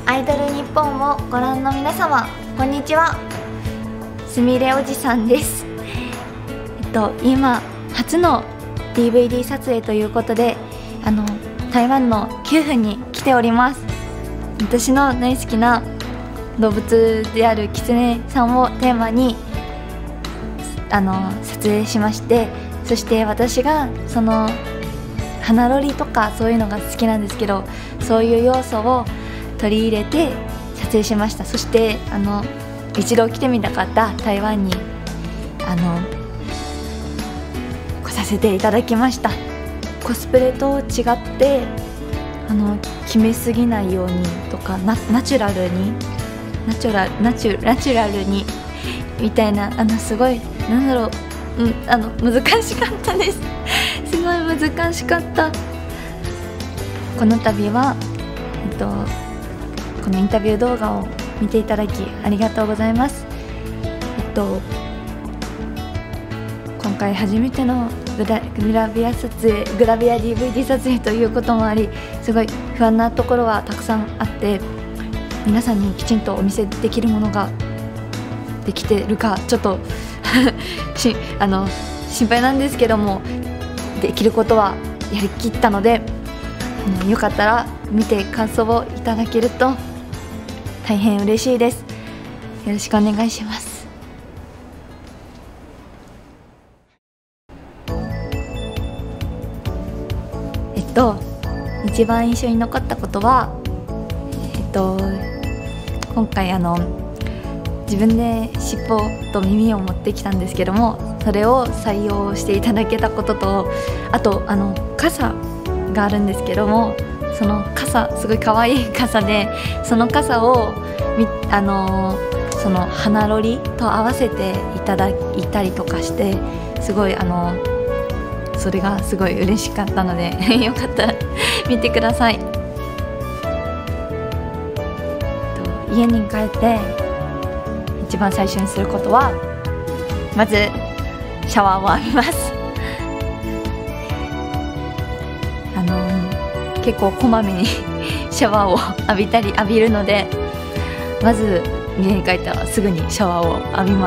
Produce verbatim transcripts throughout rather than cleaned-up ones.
アイドル日本をご覧の皆様、こんにちは。すみれおじさんです。えっと今初の ディーブイディー 撮影ということで、あの台湾のキューフに来ております。私の大好きな動物であるキツネさんをテーマにあの撮影しまして、そして私がその花ロリとかそういうのが好きなんですけど、そういう要素を取り入れて撮影しました。そしてあの一度来てみたかった台湾にあの来させていただきました。コスプレと違ってあの決めすぎないようにとか、ナ, ナチュラルにナチュラナチュナチュラルにみたいな、あのすごいなんだろう、うん、あの難しかったですすごい難しかった。この度は、えっと、このインタビュー動画を見ていただきありがとうございます。えっと今回初めてのグラ、グラビア撮影グラビア ディーブイディー 撮影ということもあり、すごい不安なところはたくさんあって、皆さんにきちんとお見せできるものができてるかちょっとしあの心配なんですけども、できることはやりきったので、あのよかったら見て感想をいただけると大変嬉しいです。よろしくお願いします。えっと一番印象に残ったことは、えっと今回あの自分で尻尾と耳を持ってきたんですけども、それを採用していただけたことと、あとあの傘があるんですけども、その傘すごい可愛い傘で、その傘をみあのその花ロリと合わせていただいたりとかして、すごいあのそれがすごい嬉しかったのでよかったら見てください。家に帰って一番最初にすることは、まずシャワーを浴びます。あの結構こまめにシャワーを浴びたり浴びるので、まず家に帰ったらすぐにシャワーを浴びます。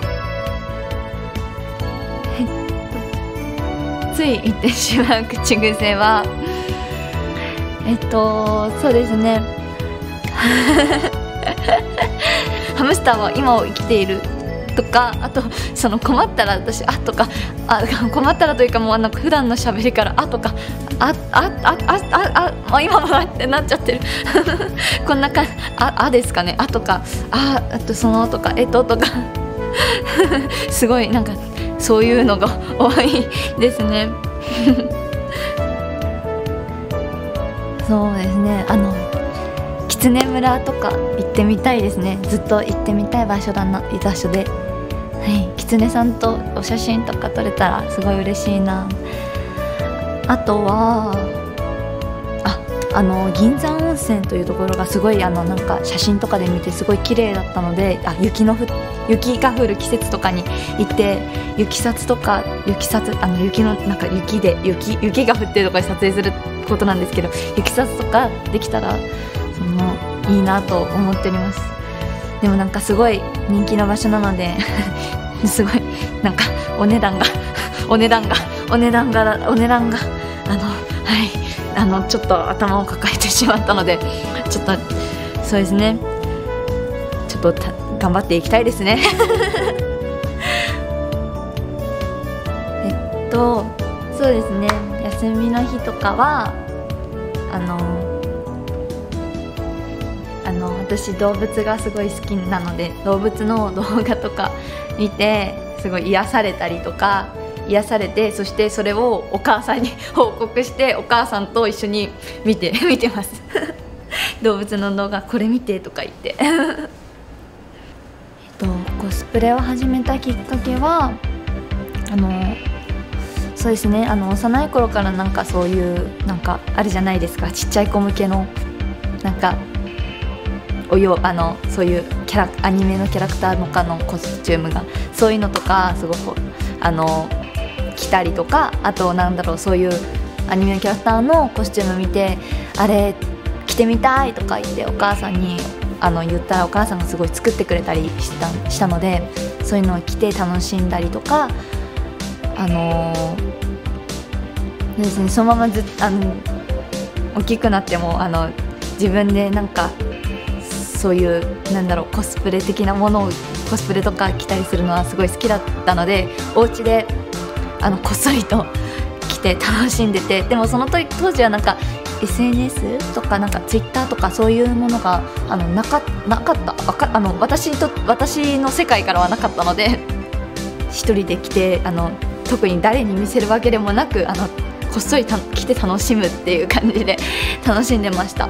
つい言ってしまう口癖はえっとそうですねハムスターは今を生きているとか、あとその困ったら私あとかあ困ったらというか、もうなんか普段の喋りからあとかああああああ今もってなっちゃってるこんな感じ、ああですかね、あとかああとそのとかえっととかすごいなんかそういうのが多いですねそうですね、あのキツネ村とか行ってみたいですね。ずっと行ってみたい場所だな場所で、はい、キツネさんとお写真とか撮れたらすごい嬉しいな。あとはああの銀山温泉というところがすごいあのなんか写真とかで見てすごい綺麗だったので、あ雪のふ雪が降る季節とかに行って雪撮とか雪撮あの雪のなんか雪で雪雪が降ってるとかで撮影することなんですけど、雪撮とかできたらそのいいなと思っております。でもなんかすごい人気の場所なのですごいなんかお値段がお値段がお値段がお値段があのはいあのちょっと頭を抱えてしまったので、ちょっとそうですね、ちょっと頑張っていきたいですねえっとそうですね、休みの日とかはあのあの私動物がすごい好きなので、動物の動画とか見てすごい癒されたりとか癒されて、そしてそれをお母さんに報告して、お母さんと一緒に見て見てます動物の動画これ見てとか言ってえっとコスプレを始めたきっかけはあのそうですね、あの幼い頃からなんかそういうなんかあるじゃないですか、ちっちゃい子向けのなんかおよあのそういうキャラアニメのキャラクターのかのコスチュームが、そういうのとかすごくあの着たりとか、あとなんだろう、そういうアニメのキャラクターのコスチューム見て、あれ着てみたいとか言ってお母さんにあの言ったら、お母さんがすごい作ってくれたりしたしたので、そういうのを着て楽しんだりとか、あのー、ですね、そのままずあの大きくなってもあの自分でなんかそういうなんだろうコスプレ的なものをコスプレとか着たりするのはすごい好きだったので、お家であのこっそりと着て楽しんでて、でもその時当時はなんか エスエヌエス とかなんか ツイッター とかそういうものがあのなかなかったわかあの私と私の世界からはなかったので、一人で着てあの特に誰に見せるわけでもなくあのこっそりた着て楽しむっていう感じで楽しんでました。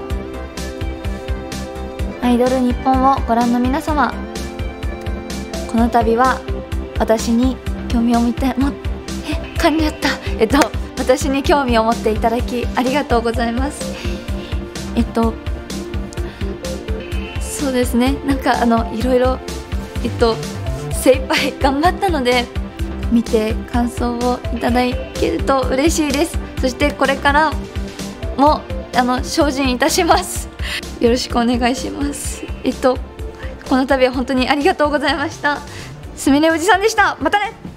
アイドル日本をご覧の皆様、この度は私に興味を持ってもえ噛んじゃったえっと私に興味を持っていただきありがとうございます。えっとそうですね、なんかあのいろいろえっと精一杯頑張ったので、見て感想をいただけると嬉しいです。そしてこれからもあの精進いたします。よろしくお願いします。えっとこの度は本当にありがとうございました。すみれおじさんでした。またね。